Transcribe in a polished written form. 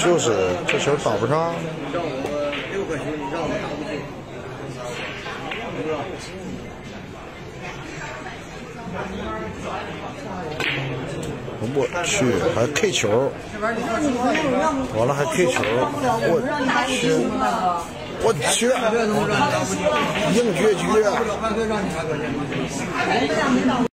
就是这球打不上。 让我6个球，你让我打不进。 我去，还 K 球，完了还 K 球，我去，硬撅撅。